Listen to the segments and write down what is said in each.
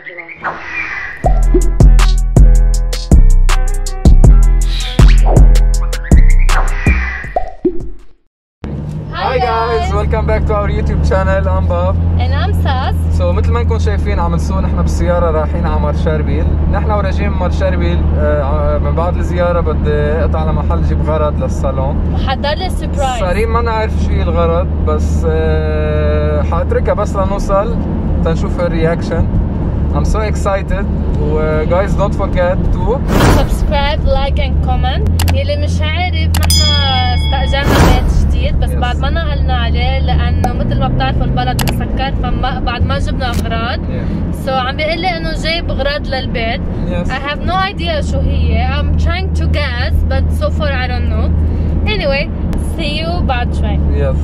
Hi guys, welcome back to our YouTube channel. I'm Bob and I'm Sas. مثل ما انكم شايفين عم نسوق نحن بالسيارة رايحين على مارشاربيل. نحن وراجعين من مارشاربيل من بعد الزيارة بدي اقطع على محل جيب غرض للصالون. محضر لي سربرايز. صارين ما نعرف شو هي الغرض بس حاتركها بس لنوصل تنشوف الرياكشن. I'm so excited. guys don't forget to subscribe, like and comment. يلي مش عارف نحن استأجرنا بيت جديد بس بعد ما نقلنا عليه لأنه مثل ما بتعرفوا البلد مسكر بعد ما جبنا أغراض. So عم بيقول لي إنه جايب أغراض للبيت. I have no idea شو هي. I'm trying to guess but so far I don't know. Anyway, see you بعد شوي. Yes.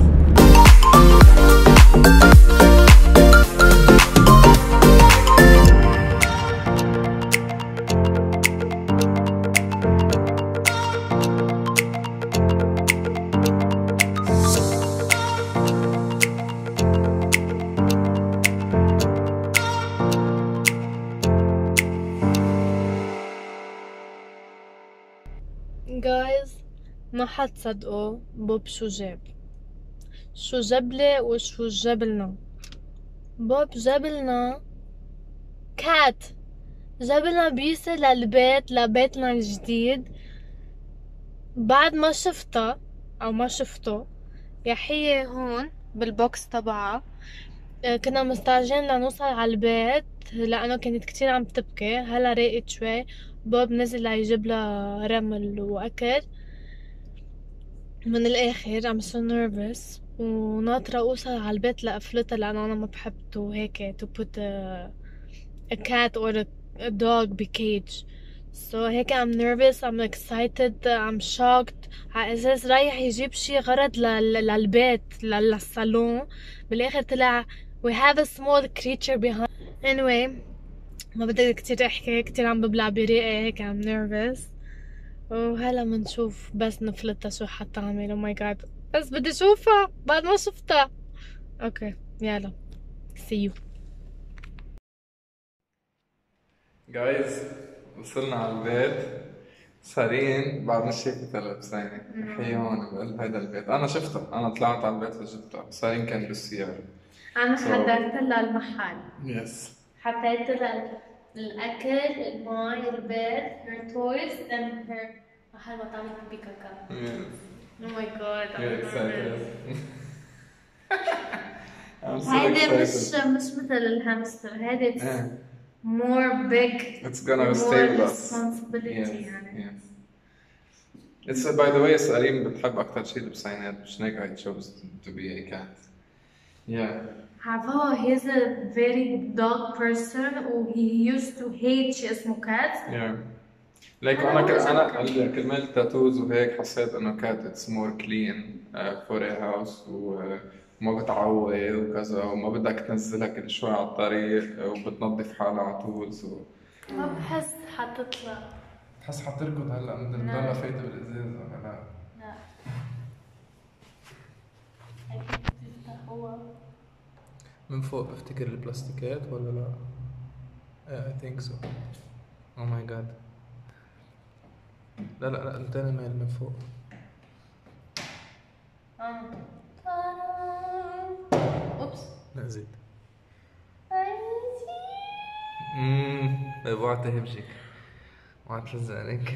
جايز ما حتصدقوا بوب شو جاب لي وشو جابلنا. بوب جابلنا كات، جابلنا بيسة لبيتنا الجديد. بعد ما شفتها او ما شفته يا حية هون بالبوكس تبعها. كنا مستعجلين لنوصل على البيت لانه كانت كتير عم تبكي. هلا راقت شوي. بوب نزل ليجيب لها رمل واكل. من الاخر I'm so nervous وناطرة اوصل على البيت لقفلتها لانه انا ما بحب هيك to put a cat or a dog بكيج. So هيك I'm nervous, I'm excited, I'm shocked. على اساس رايح يجيب شي غرض للبيت للصالون. بالاخر طلع we have a small creature behind. Anyway ما بدي كتير احكي، كتير عم ببلع بريقي هيك I'm nervous. وهلا منشوف بس نفلتها شو حتعمل. او ماي جاد بس بدي اشوفها بعد ما شفتها. اوكي يلا see you. جايز وصلنا على البيت. صارين بعد مش شايفتها لابسيني هي هون بقلب هيدا البيت. انا شفتها، انا طلعت على البيت وجبتها. صارين كان بالسيارة. انا حضرت لها المحل. يس. حطيت لها الاكل، الماء، البيت، her toys and her محل ما تعمل بي كاكا. Oh my god. هيدي مش مثل الهامستر. هيدي more big. It's gonna stay with us. Responsibility. Yes. It's by the way سليم بتحب أكتر شيء البسينات مش هيك I chose to be a cat. Yeah. عارفة he's a very dog person he used to hate شيء اسمه cats. Yeah. Like أنا كرمال تاتوز وهيك حسيت إنه cat it's more clean for a house وما بتعوق وكذا وما بدك تنزلها كل شوي على الطريق وبتنظف حالها على طول. ما بحس حتطلع. بحس حتركض هلا من الضلة فايتة بالإزاز ولا لا؟ لا. من فوق بفتكر البلاستيكات ولا لا؟ I think so. Oh my god. لا انتنا مايل من فوق. اوبس. لا زيد. اوعى تهبجك. اوعى ترزقنك.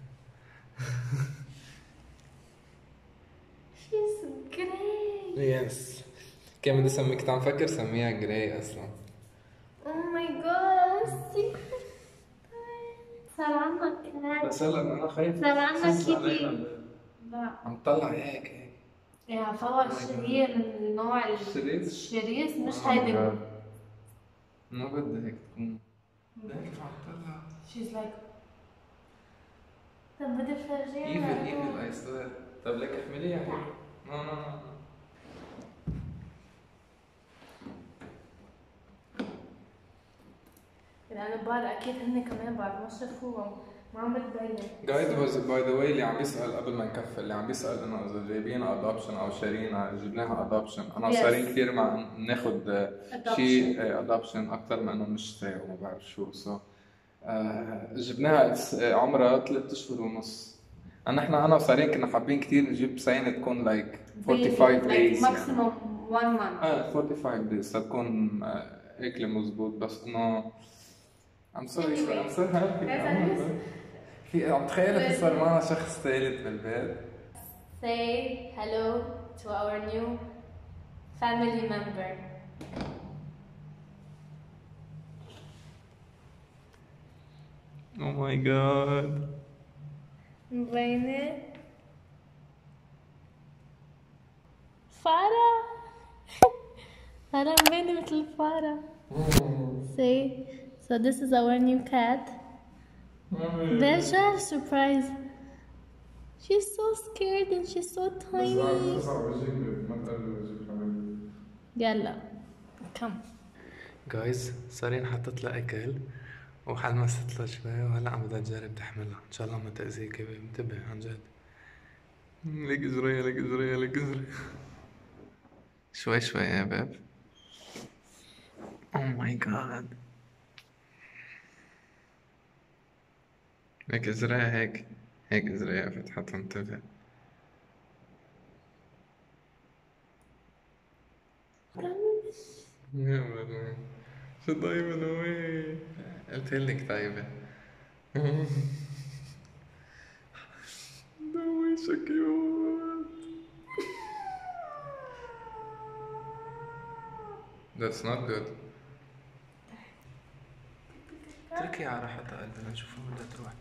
She's great. Yes. كان بدي اسميك، كنت عم فكر سميها جراي اصلا. Oh my god. صار عنا كات. بس هلا انا خايف صار عنا كيتي. لا عم تطلع هيك. يا فوا هي من النوع الشريس مش هيدي. ما بدي هيك تكون. هيك عم تطلع. She's like. طب بدي فرجيها. Evil I swear. طب لك احمليها هيك. No. يعني بعد اكيد هن كمان بعد ما شافوهم ما عم بتبين. جايد واز باي ذا واي اللي عم بيسأل قبل ما نكفل، اللي عم بيسأل انه اذا جايبين ادوبشن او شارينا جبناها ادوبشن. انا وصارين كثير مع ناخذ شيء ادوبشن اكثر من انه نشتري وما بعرف شو. سو جبناها عمرها 3 اشهر ونص. انا وصارين كنا حابين كثير نجيب سينة تكون لايك 45 days ماكسيموم 1 month. 45 days تكون اكل مزبوط. بس انه I'm sorry happy. عم تخيل في صار معنا شخص ثالث بالبيت. Say hello to our new family member. Oh my god. مبينة فارة. فارة مبينة مثل الفارة. Say, so this is our new cat. Beja, surprise. She's so scared and she's so tiny. يلا come. جايز صارين حطت لها اكل وحلمست لها شوي وهلا عم بدها تجرب تحملها. ان شاء الله ما تاذيك يا بيبي، انتبه عن جد. لك زرية لك زرية لك زرية. شوي شوي يا بيب. Oh my god. لك ازرق هيك ازرق فتحة تنتبه. يا ولد شو طيبة نوي. قلت لك طيبة. نوي شو كيوت. That's not good. اتركي على راحتها قلبي نشوف وين بدها تروح.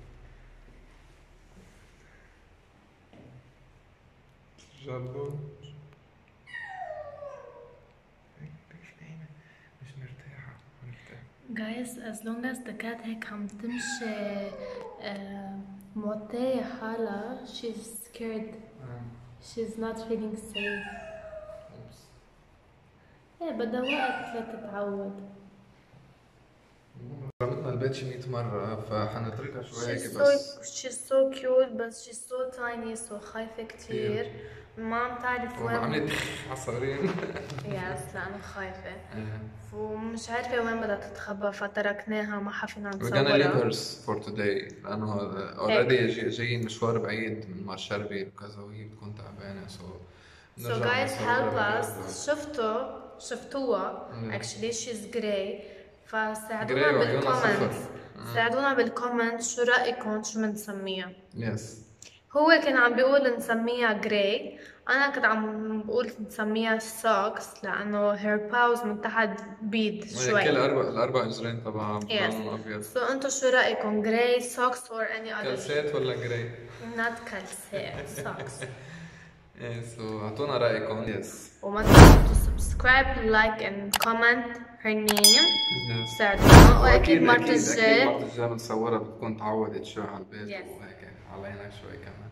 جابو مش مرتاحة. Guys, as long as the cat هيك عم تمشي موطية حالها, she's scared. She's not feeling safe. ايه بدها وقت لتتعود. رمتنا البيت شي 100 مرة فحنتركها شوي هيك بس. She's so cute بس she's so tiny so خايفة كتير. ما عم تعرف وين. وعم يدخ عصارين. يس لا أنا خايفة. ومش عارفة وين بدها تتخبى فتركناها ما حفينا نصورها. We're gonna leave hers for today لأنه already جايين مشوار بعيد من مارشربي وكذا وهي بتكون تعبانة. So guys help us. شفتوها actually she's grey. فساعدونا بالكومنت. ساعدونا بالكومنت شو رأيكم شو بنسميها. يس. هو كان عم بيقول نسميها جراي، انا كنت عم بقول نسميها سوكس لانه هير باوز من تحت بيض شوي. كل الاربع اجرين تبعها براون وابيض. سو انتو شو رايكم جراي سوكس اور اني اذر؟ كلسات ولا جراي؟ نوت كلسات سوكس. ايه سو اعطونا رايكم. يس وما تنسوا سبسكرايب لايك اند كومنت هير نيم. ساعدونا واكيد مرة الجاي بنصورها بتكون تعودت شوي على البيت وهيك علينا شوي كمان.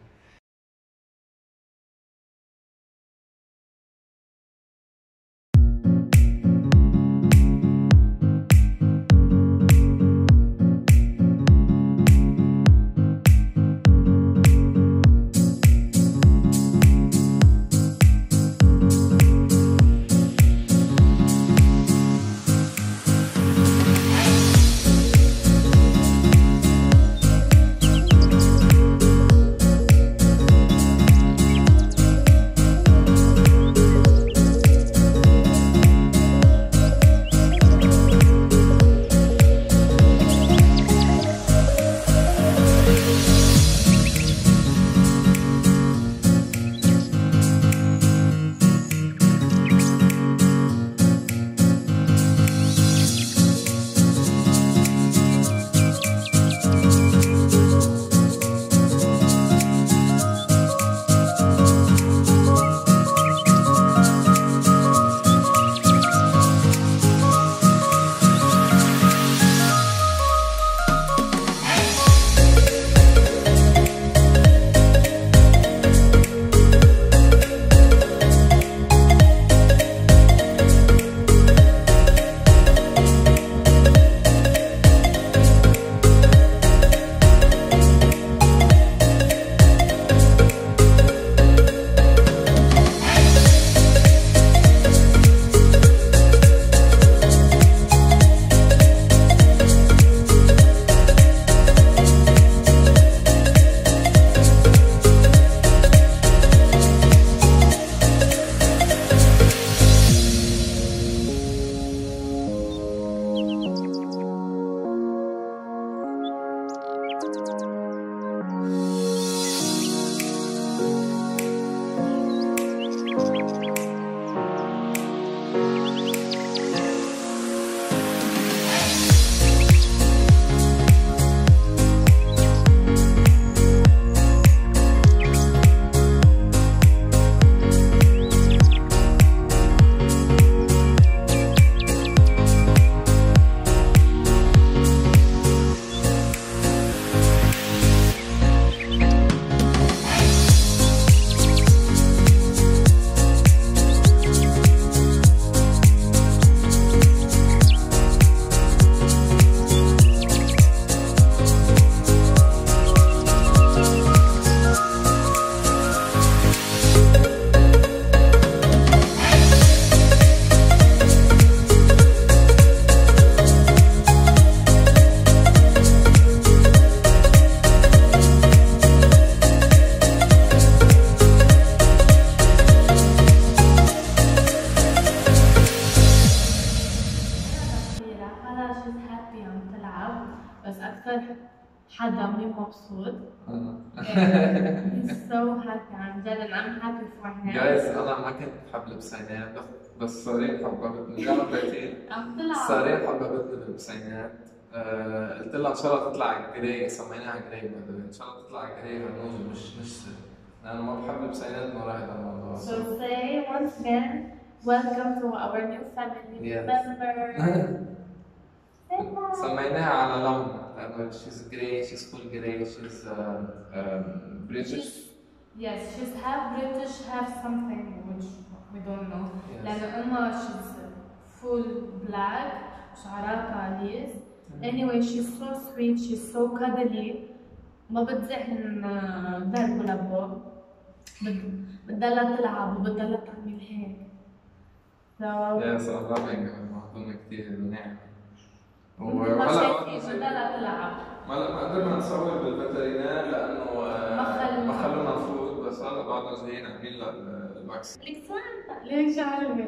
حالها she's happy عم تلعب بس أكثر حدا مو مبسوط. he's so happy عن جد and I'm happy for him. جايز أنا ما كنت بحب لبسينات بس صريح حببتني جربتي؟ عم تلعب صريح حببتني باللبسينات. قلت لها إن شاء الله تطلع جراي، سميناها جراي بدل إن شاء الله تطلع جراي هالموجة مش سر لأنه ما بحب لبسينات مرة هذا الموضوع. So say once again welcome to our new family member. سميناها على لونها لأنه she's grey, she's full grey, she's British. Yes, she's half British, half something which we don't know. لأن أمها she's full black, شعرها كاليز. Anyway, she's so sweet, she's so cuddly. ما بتزحن ضرب ولا بوق. بتضلها تلعب وبتضلها تعمل هيك. Yes, I'm loving her. مهضومة كتير منيح. ما شايفين بتضلها تلعب. ما قدرنا نصور بالفيترينير لأنه ما خلونا نفوت بس هلا بعدنا جايين عاملين لها الفاكسين. ليش عارفة؟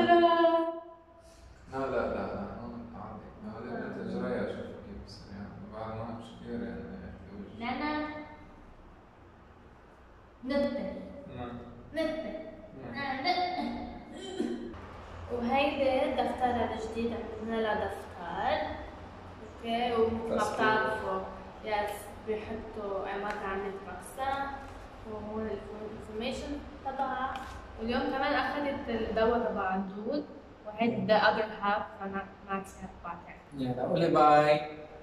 لا هون عادي. هذه التجربة أشوف كيف بصير يعني بعد ما مش كثير يعني. نانا نتة وهيدي الدفتر الجديد عملنا لها دفتر اوكي ومثل ما بتعرفوا يس بيحطوا ايمات عملت فاكسين وهون الانفورميشن تبعها واليوم كمان اخذت الدواء تبع الدود وهيدي the other half فانا ما عرفت بعدين. يلا قولي باي.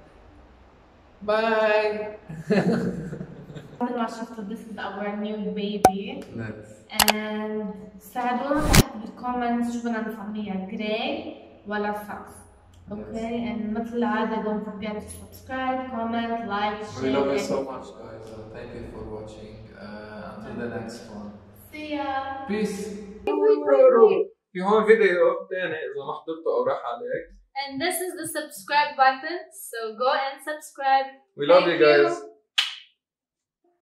باي. مثل ما شفتوا this is our new baby. Nice. and ساعدونا تحت بالكومنتس شو بدنا نسميها جراي ولا ساكس. Okay, and مثل العادة don't forget to subscribe, comment, like, share. We love you so much guys. Thank you for watching. Until the next one. See ya. Peace. في هون فيديو ثاني إذا ما حضرته أو راح عليك. And this is the subscribe button, so go and subscribe. We love you guys.